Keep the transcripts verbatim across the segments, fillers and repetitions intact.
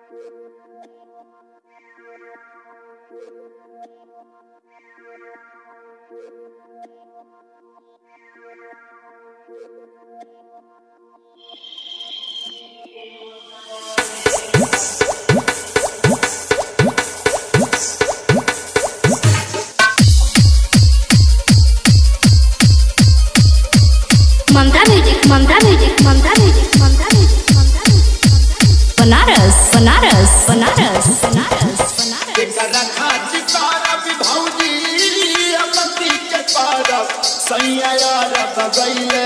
ममता music Mamta music Mamta music Mamta music Mamta music Banaras Banaras Banaras Banaras Banaras एकरा खातिर तारा भी भौजी अपनी के पार सैया यार बगैले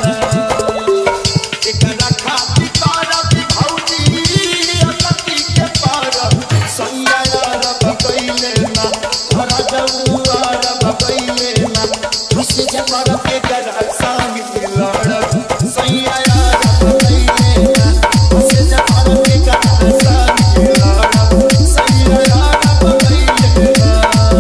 एकरा खातिर तारा भी भौजी अपनी के पार सैया यार बगैले ना हरा जऊआर बगैले ना खुश जमर के करा संग लड़ सैया यार बगैले ना खुश जमर के करा संग लड़ सैया यार बगैले ना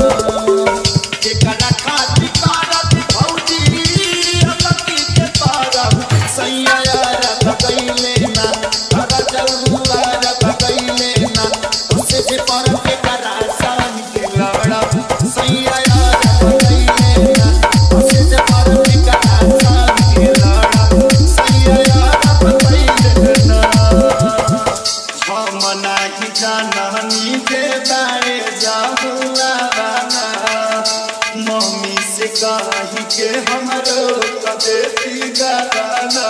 एकरा खातिर तारा भी भौजी अपनी के पार सैया यार बगैले ना हरा जऊआर बगैले ना खुश जमर के करा संग लड़ सैया यार बगैले ना खुश जमर के करा संग लड़ सैया यार बगैले ना हम नाही जाननी के बारे जाहुआ बाना मम्मी से कही के हमरो कदेती गाना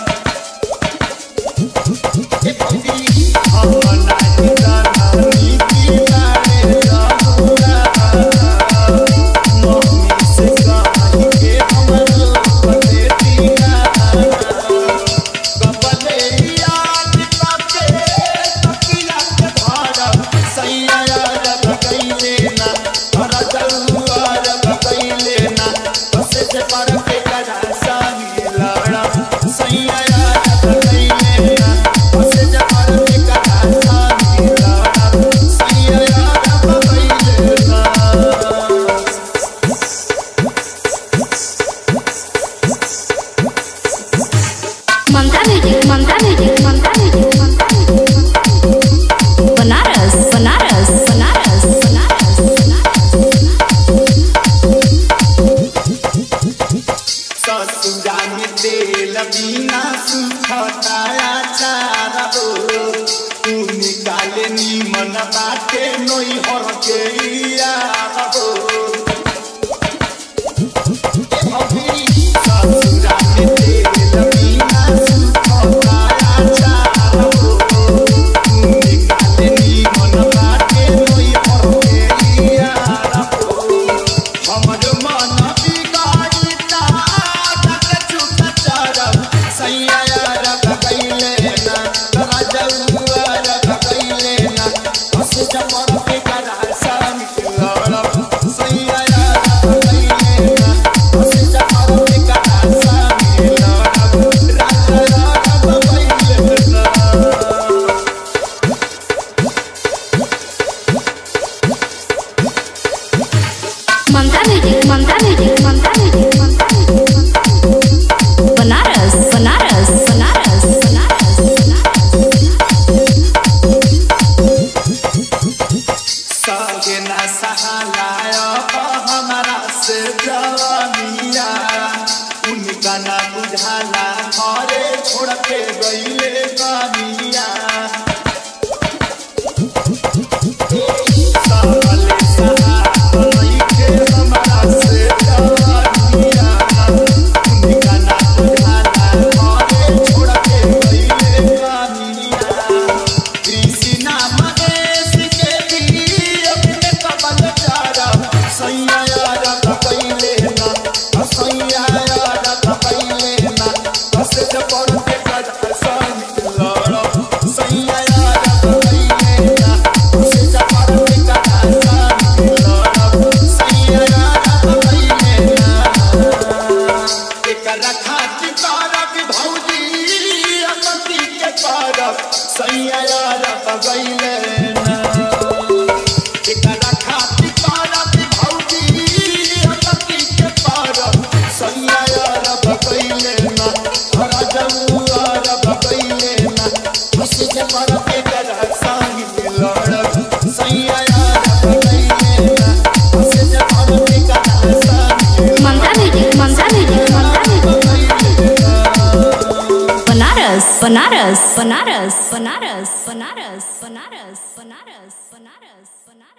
ए भौजी हम नाही जाननी के बारे जाहुआ बाना मम्मी से कही के हमरो कदेती गाना कपले याद करके तकिया के धारा सैया यार बगैले ना हरा जऊआर बगैले ना बस से पर के करा संग लड़ा सैया यार बगैले ना बस से पर के करा संग लड़ा सैया यार बगैले ना Mamta music Mamta music Mamta music Mamta music Banaras Banaras Banaras Banaras ससुरा में तेल बिना सुखता अचार हो तू निकाले नीमन बाटे नोई हर के यार हो ए भौजी ससुरा में तेल बिना सुखता अचार हो तू निकाले नीमन बाटे नोई हर के यार हो हमर मन बिगाड़ी ता सैया यार बगैले ना हरा जऊआर बगैले ना बस जमर के करा संग लड़ सैया यार बगैले ना बस जमर के करा संग लड़ राजा यार बगैले ना Mamta music Mamta music Mamta music Mamta music Banaras Banaras Banaras Banaras सगे ना सहालाया हमारा से जवानिया उनका ना बुझाला घरे छोड़ के गईले कानिया साले सहालाई के हमारा से जवानिया उनका ना बुझाला घरे छोड़ के गईले कानिया कृष्णा महेश के भी अपने कबल चारा सैया यार बगैले ना सैया यार बगैले ना बस जबर के करा संग लड़ सैया यार बगैले ना बस जबर के करा संग लड़ सैया यार बगैले ना एकरा खातिर तारा भी भौजी अपनी के पार सैया यार बगैले ना एकरा खातिर तारा भी भौजी अपनी के पार सैया यार बगैले ना हरा जऊआर बगैले ना खुश जमर के करा संग बनारस बनारस बनारस बनारस बनारस बनारस बनारस बनारस बनारस